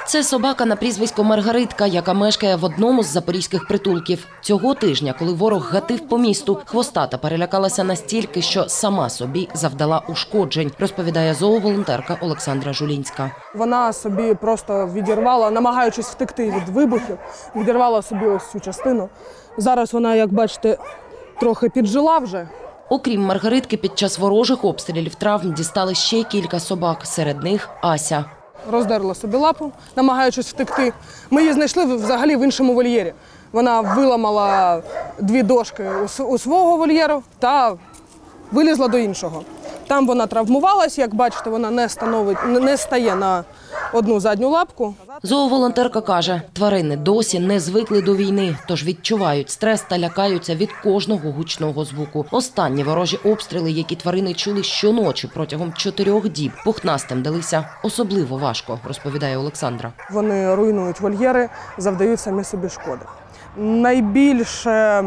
Це собака на прізвисько Маргаритка, яка мешкає в одному з запорізьких притулків. Цього тижня, коли ворог гатив по місту, хвостата перелякалася настільки, що сама собі завдала ушкоджень, розповідає зооволонтерка Олександра Жулінська. Вона собі просто відірвала, намагаючись втекти від вибухів, відірвала собі ось цю частину. Зараз вона, як бачите, трохи піджила вже. Окрім Маргаритки, під час ворожих обстрілів травм дістали ще кілька собак, серед них Ася. Роздерла собі лапу, намагаючись втекти. Ми її знайшли взагалі в іншому вольєрі. Вона виламала 2 дошки у свого вольєру та вилізла до іншого. Там вона травмувалась, як бачите, вона не стає на одну задню лапку. Зооволонтерка каже, тварини досі не звикли до війни, тож відчувають стрес та лякаються від кожного гучного звуку. Останні ворожі обстріли, які тварини чули щоночі протягом 4 діб, пухнастим далися особливо важко, розповідає Олександра. Вони руйнують вольєри, завдають самі собі шкоди. Найбільше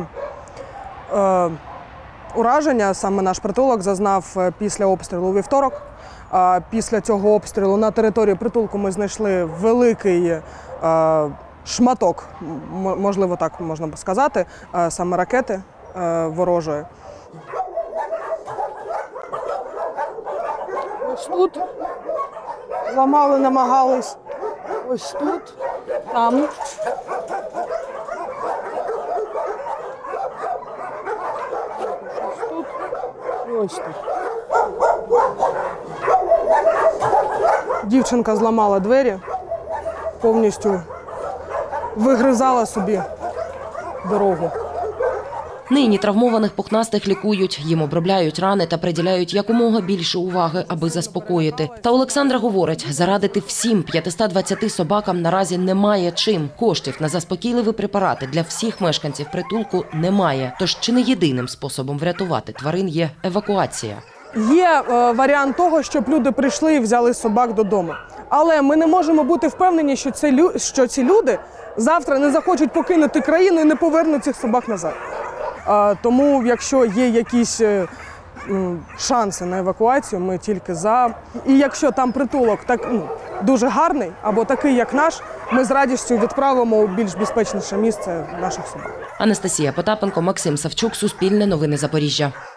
ураження саме наш притулок зазнав після обстрілу у вівторок. Після цього обстрілу на території притулку ми знайшли великий шматок, можливо так можна сказати, саме ракети ворожої. Ось тут ламали, намагались, ось тут, там. Ось тут. Дівчинка зламала двері, повністю вигризала собі дорогу. Нині травмованих пухнастих лікують, їм обробляють рани та приділяють якомога більше уваги, аби заспокоїти. Та Олександра говорить, зарадити всім 520 собакам наразі немає чим. Коштів на заспокійливі препарати для всіх мешканців притулку немає. Тож чи не єдиним способом врятувати тварин є евакуація? Є варіант того, щоб люди прийшли і взяли собак додому. Але ми не можемо бути впевнені, що ці люди завтра не захочуть покинути країну і не повернуть цих собак назад. Тому, якщо є якісь шанси на евакуацію, ми тільки за. І якщо там притулок дуже гарний або такий, як наш, ми з радістю відправимо у більш безпечніше місце наших собак. Анастасія Потапенко, Максим Савчук, Суспільне новини Запоріжжя.